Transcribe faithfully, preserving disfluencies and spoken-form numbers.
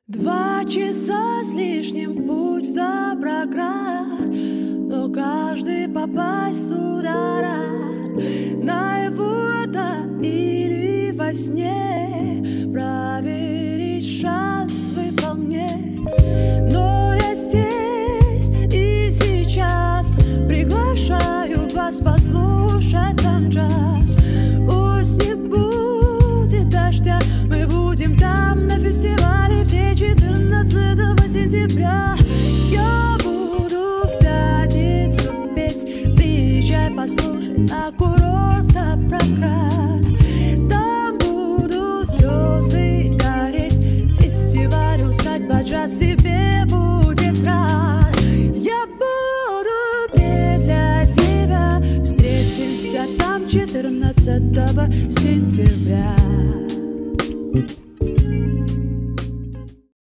Два часа с лишним путь в Доброград, но каждый попасть туда рад. Наяву это или во сне, проверить шанс выполнять. Но я здесь и сейчас приглашаю вас послушать там джаз. Пусть не будет дождя, мы будем там на фестивале все четырнадцатого сентября. Я буду в пятницу петь, приезжай послушай на курорт Доброград. Там будут звезды гореть, фестиваль усадьба джаз тебе будет рад. Я буду петь для тебя, встретимся там четырнадцатого сентября.